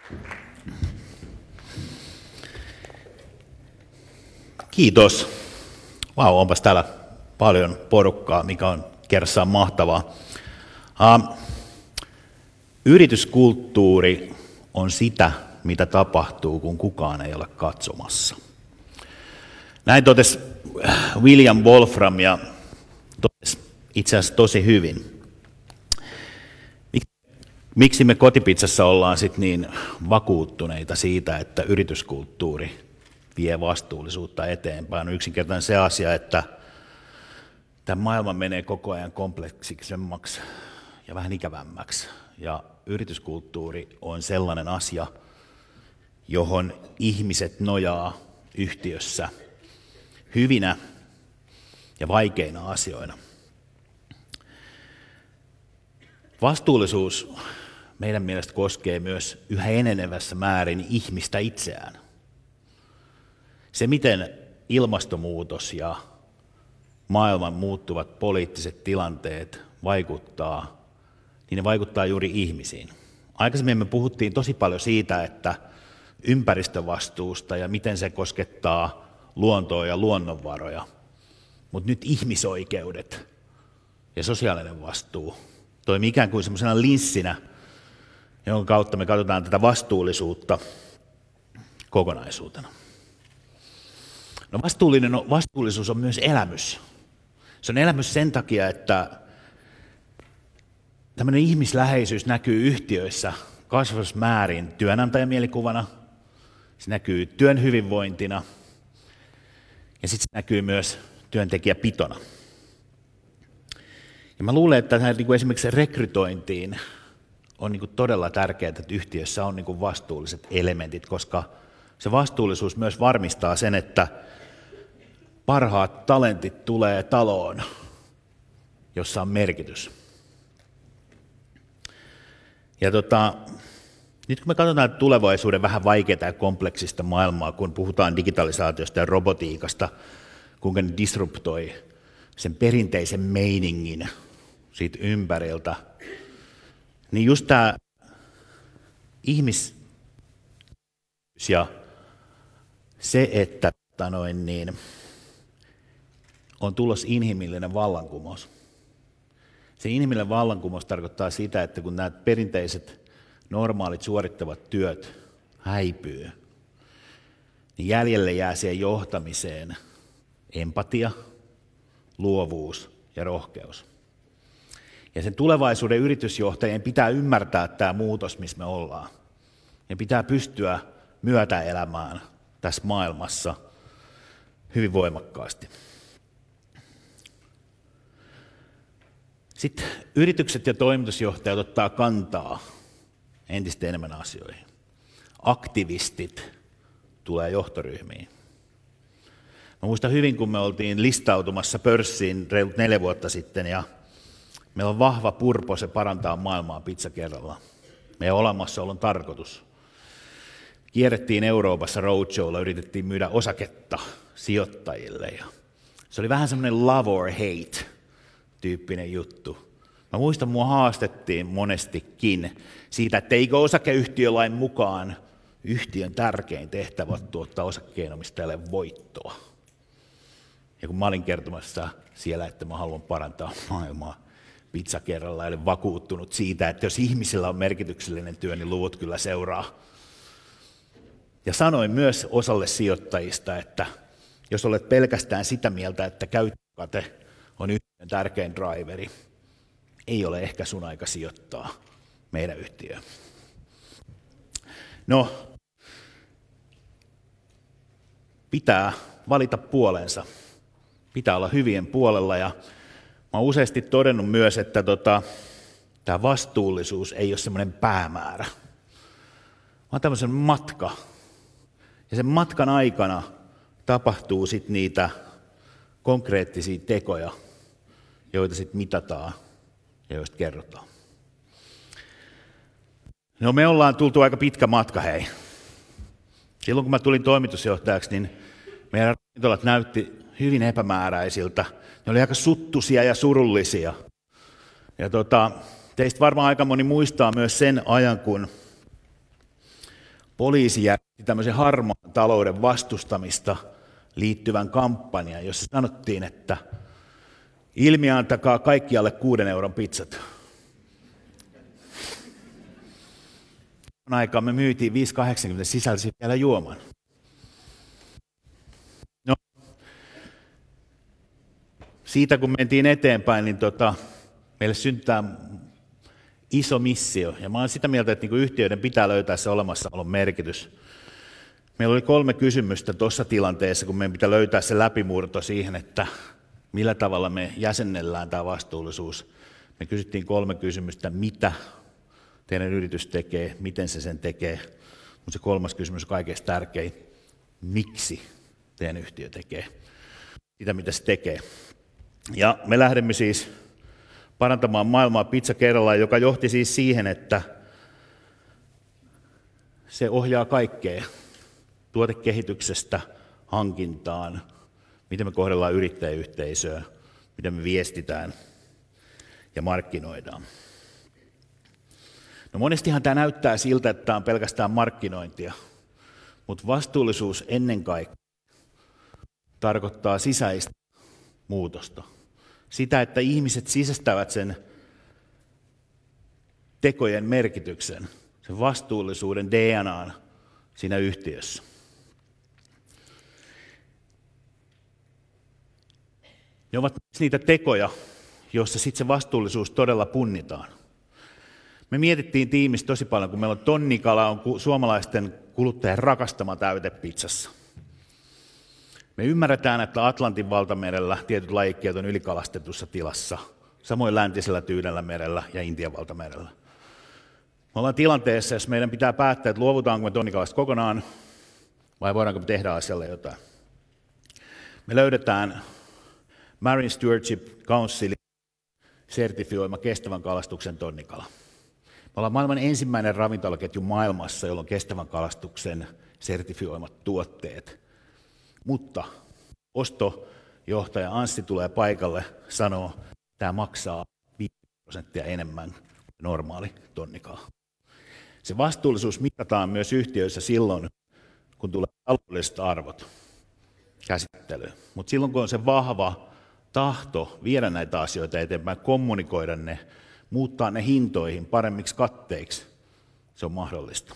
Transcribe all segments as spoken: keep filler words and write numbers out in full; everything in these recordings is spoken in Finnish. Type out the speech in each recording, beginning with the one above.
Kiitos. Vau, wow, onpas täällä paljon porukkaa, mikä on kerrassaan mahtavaa. Uh, yrityskulttuuri on sitä, mitä tapahtuu, kun kukaan ei ole katsomassa. Näin totesi William Wolfram ja totesi itse asiassa tosi hyvin. Miksi me Kotipizzassa ollaan sit niin vakuuttuneita siitä, että yrityskulttuuri vie vastuullisuutta eteenpäin? On yksinkertainen se asia, että tämä maailma menee koko ajan kompleksisemmaksi ja vähän ikävämmäksi. Ja yrityskulttuuri on sellainen asia, johon ihmiset nojaa yhtiössä hyvinä ja vaikeina asioina. Vastuullisuus meidän mielestä koskee myös yhä enenevässä määrin ihmistä itseään. Se, miten ilmastonmuutos ja maailman muuttuvat poliittiset tilanteet vaikuttaa, niin ne vaikuttaa juuri ihmisiin. Aikaisemmin me puhuttiin tosi paljon siitä, että ympäristövastuusta ja miten se koskettaa luontoa ja luonnonvaroja, mutta nyt ihmisoikeudet ja sosiaalinen vastuu toimii ikään kuin semmoisena linssinä, jonka kautta me katsotaan tätä vastuullisuutta kokonaisuutena. No vastuullinen, vastuullisuus on myös elämys. Se on elämys sen takia, että tämmöinen ihmisläheisyys näkyy yhtiöissä kasvavassa määrin työnantajamielikuvana, se näkyy työn hyvinvointina ja sitten se näkyy myös työntekijäpitona. Ja mä luulen, että esimerkiksi rekrytointiin on todella tärkeää, että yhtiössä on vastuulliset elementit, koska se vastuullisuus myös varmistaa sen, että parhaat talentit tulee taloon, jossa on merkitys. Ja tota, nyt kun me katsotaan tulevaisuuden vähän vaikeaa ja kompleksista maailmaa, kun puhutaan digitalisaatiosta ja robotiikasta, kuinka ne disruptoi sen perinteisen meiningin siitä ympäriltä, niin just tämä ihmis ja se, että noin, niin, on tulossa inhimillinen vallankumous. Se inhimillinen vallankumous tarkoittaa sitä, että kun nämä perinteiset normaalit suorittavat työt häipyy, niin jäljelle jää siihen johtamiseen empatia, luovuus ja rohkeus. Ja sen tulevaisuuden yritysjohtajien pitää ymmärtää tämä muutos, missä me ollaan. Ja pitää pystyä myötäelämään tässä maailmassa hyvin voimakkaasti. Sitten yritykset ja toimitusjohtajat ottaa kantaa entistä enemmän asioihin. Aktivistit tulee johtoryhmiin. Mä muistan hyvin, kun me oltiin listautumassa pörssiin reilut neljä vuotta sitten, ja meillä on vahva purpo, se parantaa maailmaa pizza kerralla. Meidän olemassaolon tarkoitus. Kierrettiin Euroopassa roadshowlla, yritettiin myydä osaketta sijoittajille. Ja se oli vähän semmoinen love or hate -tyyppinen juttu. Mä muistan, mua haastettiin monestikin siitä, että eikö osakeyhtiölain mukaan yhtiön tärkein tehtävä on tuottaa osakkeenomistajalle voittoa. Ja kun mä olin kertomassa siellä, että mä haluan parantaa maailmaa pizza kerralla, eli vakuuttunut siitä, että jos ihmisillä on merkityksellinen työ, niin luvut kyllä seuraa. Ja sanoin myös osalle sijoittajista, että jos olet pelkästään sitä mieltä, että käyttökate on yhtiön tärkein driveri, ei ole ehkä sun aika sijoittaa meidän yhtiöön. No, pitää valita puolensa. Pitää olla hyvien puolella, ja mä oon useasti todennut myös, että tota, tämä vastuullisuus ei ole semmoinen päämäärä, vaan tämmöisen matka. Ja sen matkan aikana tapahtuu sitten niitä konkreettisia tekoja, joita sitten mitataan ja joista kerrotaan. No, me ollaan tultu aika pitkä matka, hei. Silloin kun mä tulin toimitusjohtajaksi, niin meidän ravintolat näytti hyvin epämääräisiltä. Ne oli aika suttuisia ja surullisia. Ja tota, teistä varmaan aika moni muistaa myös sen ajan, kun poliisi järjesti tämmöisen harmaan talouden vastustamista liittyvän kampanjan, jossa sanottiin, että ilmiantakaa kaikkialle kuuden euron pizzat. Aikaan me myytiin viisi kahdeksankymmentä sisälsi vielä juoman. No, siitä kun mentiin eteenpäin, niin tota, meille syntää iso missio. Ja mä olen sitä mieltä, että niinku yhtiöiden pitää löytää se olemassaolon merkitys. Meillä oli kolme kysymystä tuossa tilanteessa, kun meidän pitää löytää se läpimurto siihen, että millä tavalla me jäsennellään tämä vastuullisuus. Me kysyttiin kolme kysymystä, mitä teidän yritys tekee, miten se sen tekee. Mutta se kolmas kysymys on kaikkein tärkein, miksi teidän yhtiö tekee sitä, mitä se tekee. Ja me lähdemme siis parantamaan maailmaa pizza kerrallaan, joka johti siis siihen, että se ohjaa kaikkea tuotekehityksestä hankintaan, miten me kohdellaan yrittäjäyhteisöä, miten me viestitään ja markkinoidaan. No monestihan tämä näyttää siltä, että tämä on pelkästään markkinointia, mutta vastuullisuus ennen kaikkea tarkoittaa sisäistä muutosta. Sitä, että ihmiset sisäistävät sen tekojen merkityksen, sen vastuullisuuden D N A:n siinä yhtiössä. Ne ovat niitä tekoja, joissa sitten se vastuullisuus todella punnitaan. Me mietittiin tiimissä tosi paljon, kun meillä on tonnikala, on suomalaisten kuluttajien rakastama täyte pizzassa. Me ymmärretään, että Atlantin valtamerellä tietyt lajikkeet on ylikalastetussa tilassa, samoin läntisellä Tyynellä merellä ja Intian valtamerellä. Me ollaan tilanteessa, jos meidän pitää päättää, että luovutaanko me tonnikalasta kokonaan vai voidaanko me tehdä asialle jotain. Me löydetään Marine Stewardship Councilin sertifioima kestävän kalastuksen tonnikala. Me ollaan maailman ensimmäinen ravintolaketju maailmassa, jolla on kestävän kalastuksen sertifioimat tuotteet. Mutta ostojohtaja Anssi tulee paikalle, sanoo, että tämä maksaa viisi prosenttia enemmän kuin normaali tonnikala. Se vastuullisuus mitataan myös yhtiöissä silloin, kun tulee taloudelliset arvot käsittelyyn. Mutta silloin, kun on se vahva tahto viedä näitä asioita eteenpäin, kommunikoida ne, muuttaa ne hintoihin paremmiksi katteiksi, se on mahdollista.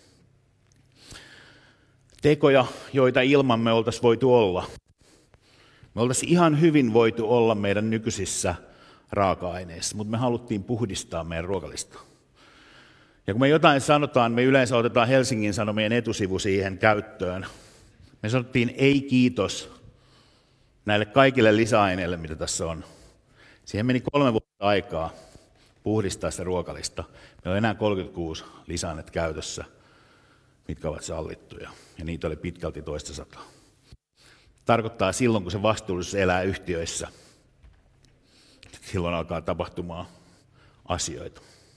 Tekoja, joita ilman me oltaisiin voitu olla. Me oltaisiin ihan hyvin voitu olla meidän nykyisissä raaka-aineissa, mutta me haluttiin puhdistaa meidän ruokalista. Ja kun me jotain sanotaan, me yleensä otetaan Helsingin Sanomien etusivu siihen käyttöön. Me sanottiin ei kiitos näille kaikille lisäaineille, mitä tässä on. Siihen meni kolme vuotta aikaa puhdistaa se ruokalista. Meillä on enää kolmekymmentäkuusi lisäaineet käytössä, mitkä ovat sallittuja, ja niitä oli pitkälti toista sataa. Tarkoittaa silloin, kun se vastuullisuus elää yhtiöissä, silloin alkaa tapahtumaan asioita.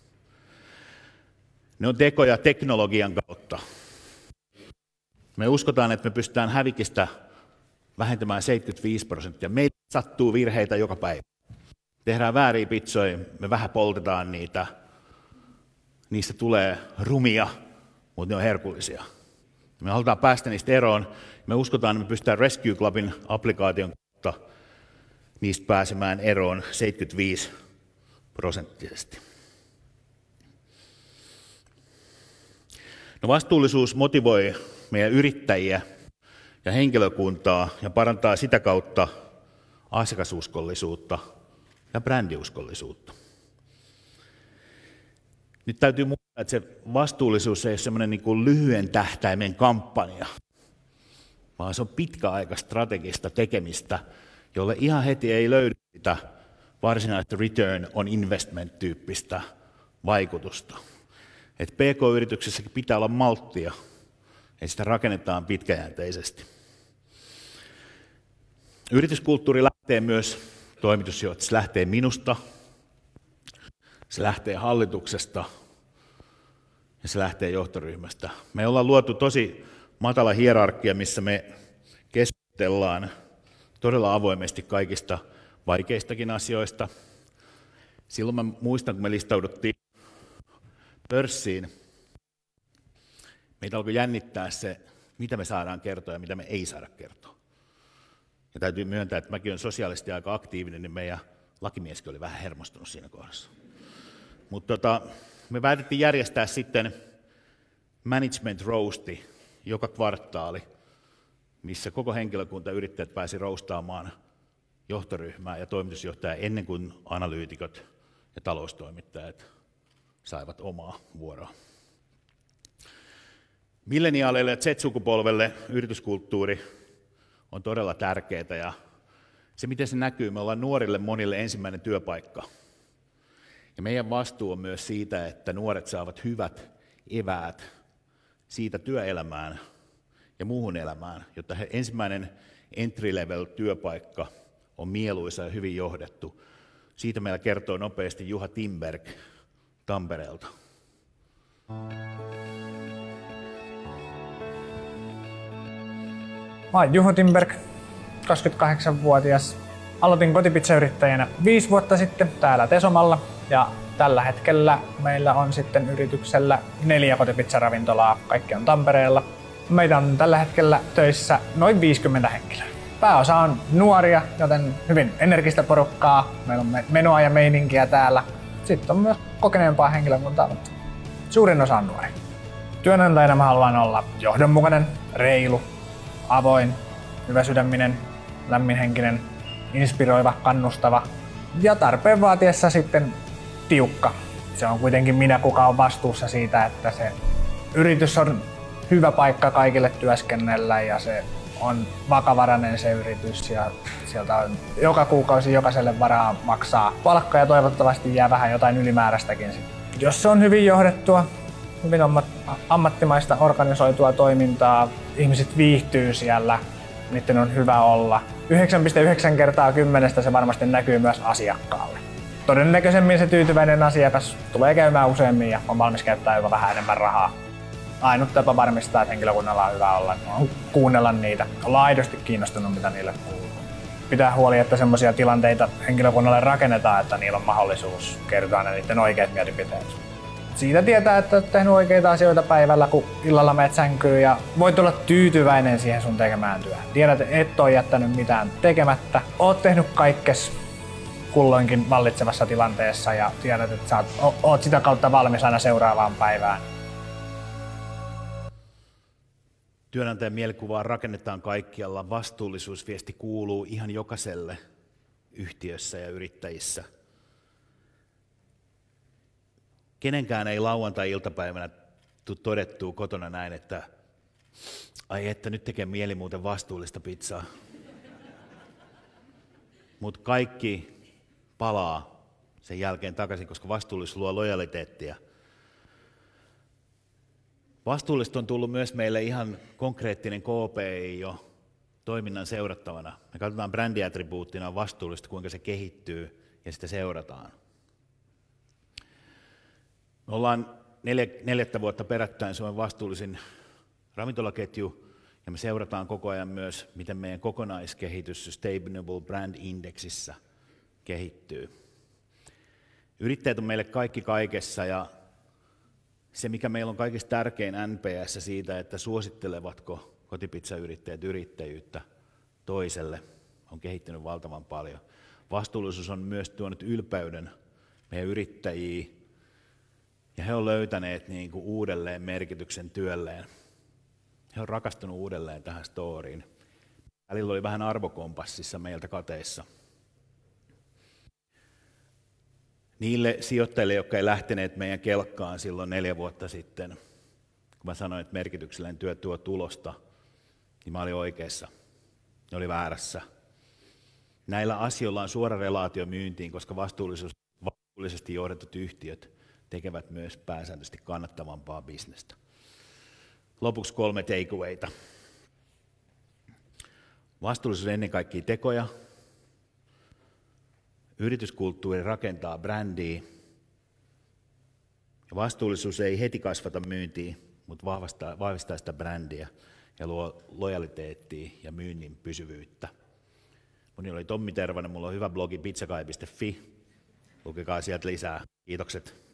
Ne on tekoja teknologian kautta. Me uskotaan, että me pystytään hävikistä vähentämään seitsemänkymmentäviisi prosenttia. Meillä sattuu virheitä joka päivä. Tehdään vääriä pizzoja, me vähän poltetaan niitä, niistä tulee rumia, mutta ne on herkullisia. Me halutaan päästä niistä eroon. Me uskotaan, että me pystytään Rescue Clubin applikaation kautta niistä pääsemään eroon seitsemänkymmentäviisi prosenttisesti. No vastuullisuus motivoi meidän yrittäjiä ja henkilökuntaa ja parantaa sitä kautta asiakasuskollisuutta ja brändiuskollisuutta. Nyt täytyy muistaa, että se vastuullisuus ei ole semmoinen niin kuin lyhyen tähtäimen kampanja, vaan se on pitkäaikaista strategista tekemistä, jolle ihan heti ei löydy sitä varsinaista return on investment-tyyppistä vaikutusta. Et P K-yrityksessäkin pitää olla malttia, ja sitä rakennetaan pitkäjänteisesti. Yrityskulttuuri lähtee myös toimitusjohtajasta, se lähtee minusta, se lähtee hallituksesta ja se lähtee johtoryhmästä. Me ollaan luotu tosi matala hierarkia, missä me keskustellaan todella avoimesti kaikista vaikeistakin asioista. Silloin mä muistan, kun me listauduttiin pörssiin. meitä alkoi jännittää se, mitä me saadaan kertoa ja mitä me ei saada kertoa. Ja täytyy myöntää, että mäkin olen sosiaalisesti aika aktiivinen, niin meidän lakimieskin oli vähän hermostunut siinä kohdassa. Mutta tota, me päätettiin järjestää sitten management roasti joka kvartaali, missä koko henkilökunta ja yrittäjät pääsi roustaamaan johtoryhmää ja toimitusjohtajaa ennen kuin analyytikot ja taloustoimittajat saivat omaa vuoroa. Milleniaaleille ja Z-sukupolvelle yrityskulttuuri on todella tärkeää ja se miten se näkyy, me ollaan nuorille monille ensimmäinen työpaikka. Ja meidän vastuu on myös siitä, että nuoret saavat hyvät eväät siitä työelämään ja muuhun elämään, jotta he ensimmäinen entry-level työpaikka on mieluisa ja hyvin johdettu. Siitä meillä kertoo nopeasti Juha Timberg Tampereelta. Mä oon Juho Timberg, kaksikymmentäkahdeksanvuotias. Aloitin kotipizzayrittäjänä viisi vuotta sitten täällä Tesomalla ja tällä hetkellä meillä on sitten yrityksellä neljä kotipizzaravintolaa. Kaikki on Tampereella. Meitä on tällä hetkellä töissä noin viisikymmentä henkilöä. Pääosa on nuoria, joten hyvin energistä porukkaa. Meillä on menoa ja meininkiä täällä. Sitten on myös kokeneempaa henkilökuntaa, mutta suurin osa on nuoria. Työnantajana mä haluan olla johdonmukainen, reilu, avoin, hyväsydäminen, lämminhenkinen, inspiroiva, kannustava ja tarpeen vaatiessa sitten tiukka. Se on kuitenkin minä, kuka on vastuussa siitä, että se yritys on hyvä paikka kaikille työskennellä ja se on vakavarainen se yritys ja sieltä on joka kuukausi jokaiselle varaa maksaa palkkaa ja toivottavasti jää vähän jotain ylimääräistäkin. Jos se on hyvin johdettua, hyvin ammattimaista organisoitua toimintaa, ihmiset viihtyy siellä, niiden on hyvä olla. yhdeksän pilkku yhdeksän kertaa kymmenestä se varmasti näkyy myös asiakkaalle. Todennäköisemmin se tyytyväinen asiakas tulee käymään useammin ja on valmis käyttää jopa vähän enemmän rahaa. Ainut tapa varmistaa, että henkilökunnalla on hyvä olla, on kuunnella niitä, olla aidosti kiinnostunut, mitä niille kuuluu. Pitää huoli, että sellaisia tilanteita henkilökunnalle rakennetaan, että niillä on mahdollisuus kertoa ne niiden oikeat mielipiteet. Siitä tietää, että olet tehnyt oikeita asioita päivällä, kun illalla menet sänkyyn ja voit olla tyytyväinen siihen sun tekemään työhön. Tiedät, että et ole jättänyt mitään tekemättä. Oot tehnyt kaikkes kulloinkin vallitsevassa tilanteessa ja tiedät, että sä oot, oot sitä kautta valmis aina seuraavaan päivään. Työnantajan mielikuvaa rakennetaan kaikkialla. Vastuullisuusviesti kuuluu ihan jokaiselle yhtiössä ja yrittäjissä. Kenenkään ei lauantai-iltapäivänä tule todettua kotona näin, että ai että nyt tekee mieli muuten vastuullista pizzaa. Mutta kaikki palaa sen jälkeen takaisin, koska vastuullisuus luo lojaliteettia. Vastuullista on tullut myös meille ihan konkreettinen K P I jo toiminnan seurattavana. Me katsotaan brändiattribuuttina vastuullista, kuinka se kehittyy ja sitä seurataan. Me ollaan neljä, neljättä vuotta perättäin Suomen vastuullisin ravintolaketju ja me seurataan koko ajan myös, miten meidän kokonaiskehitys Sustainable Brand Indexissa kehittyy. Yrittäjät on meille kaikki kaikessa ja se, mikä meillä on kaikista tärkein N P S siitä, että suosittelevatko kotipizzayrittäjät yrittäjyyttä toiselle, on kehittynyt valtavan paljon. Vastuullisuus on myös tuonut ylpeyden meidän yrittäjiin, ja he on löytäneet niin kuin uudelleen merkityksen työlleen. He on rakastunut uudelleen tähän storiin. Välillä oli vähän arvokompassissa meiltä kateissa. Niille sijoittajille, jotka ei lähteneet meidän kelkkaan silloin neljä vuotta sitten, kun mä sanoin, että merkityksellinen työ tuo tulosta, niin mä olin oikeassa. Ne oli väärässä. Näillä asioilla on suora relaatio myyntiin, koska vastuullisesti johdetut yhtiöt tekevät myös pääsääntöisesti kannattavampaa bisnestä. Lopuksi kolme takeawayta. Vastuullisuus on ennen kaikkea tekoja. Yrityskulttuuri rakentaa brändiä. Ja vastuullisuus ei heti kasvata myyntiä, mutta vahvistaa, vahvistaa sitä brändiä ja luo lojaliteettia ja myynnin pysyvyyttä. Mun nimi oli Tommi Tervanen, mulla on hyvä blogi pizzakaija piste fi. Lukekaa sieltä lisää. Kiitokset.